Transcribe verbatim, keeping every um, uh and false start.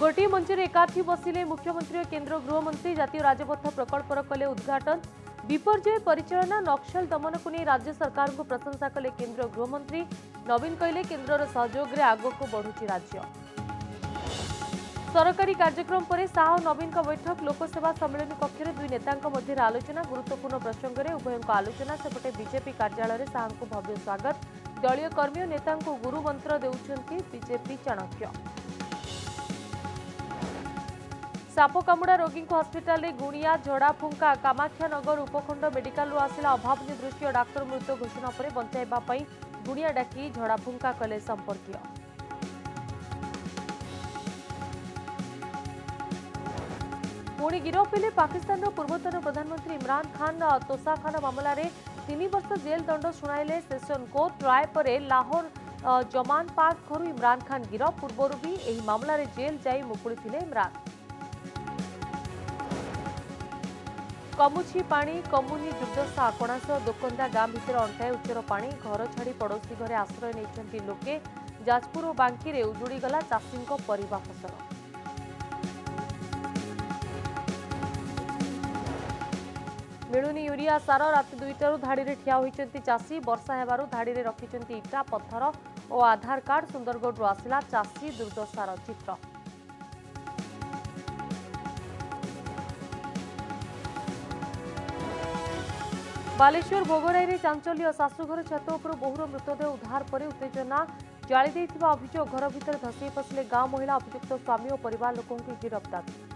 गोटे मंच एकाठी बसिले मुख्यमंत्री और केन्द्र गृहमंत्री जातीय राजपथ प्रकल्पर कले उद्घाटन। विपर्यय परिचालना नक्सल दमन को नहीं राज्य सरकार को प्रशंसा कले केन्द्र गृहमंत्री। नवीन कहले केन्द्र सहयोग में आगक बढ़ुची राज्य। सरकारी कार्यक्रम पर शाह और नवीन का बैठक लोकसेवा सम्मेलन कक्ष में दुई नेता मध्य आलोचना। गुरुत्वपूर्ण प्रसंग में उभयों आलोचना। सेपटे बीजेपी कार्यालय शाह को भव्य स्वागत। दलीय कर्मी और नेता गुरु मंत्र देउछंती बीजेपी चाणक्य। साप कामुड़ा रोगी को हस्पिटाल में गुणिया झड़ा फुंका। कामाख्यानगर उपखंड मेडिकल आसला अभावन दृष्टि और डाक्तर मृत्यु घोषणा पर बंचाइबा गुणिया डाकी झड़ा फुंका कले संपर्कीय। पुणी गिरफ हेले पाकिस्तान पूर्वतन प्रधानमंत्री इमरान खान। तोशाखाना मामला रे तीन वर्ष जेल दंड शुणाइले सेशन कोर्ट। राय पर लाहौर जमान पार्क घर इमरान खान गिरफ। पूर्व भी यह मामला रे जेल जाई मुकुली इमरान। कमुछि पानी कमुनी दुर्दशा। कोणास दोकंदा गाँ भितर अंटाए उच्चर पानी। घर छाड़ी पड़ोशी घरे आश्रय नहीं लोके। जाजपुर और बांकी रे उजुड़ी गला चाषी परिबा फसल। मिलुनी यूरिया सार। राति दुईटारू धाड़ी रे ठिया होइचंती चाषी। वर्षा हेबारू धाड़ी रे रखिचंती इटा पत्थर और आधार कार्ड। सुंदरगढ़ आसला चाषी दुर्दशार चित्र। बालेश्वर भोगराई चांचल्य। शाशुघर छत उपर बोहूर मृतदेह उद्धार पर उत्तेजना। जाली देइथिबा अभियोग। घर भितर धसी पशिले गांव महिला। अभियुक्त स्वामी और परिवार लोकों की गिरफ्तार।